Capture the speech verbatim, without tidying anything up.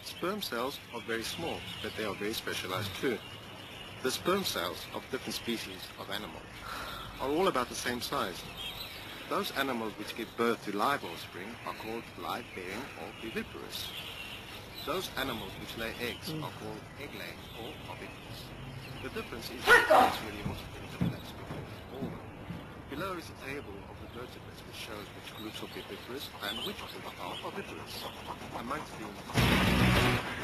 Sperm cells are very small, but they are very specialized too. The sperm cells of different species of animals are all about the same size. Those animals which give birth to live offspring are called live-bearing or viviparous. Those animals which lay eggs are called egg-laying or oviparous. The difference is that it's really also interplates between all of them. Below is a table of the vertebrates which shows which groups are viviparous and which groups are oviparous. Amongst the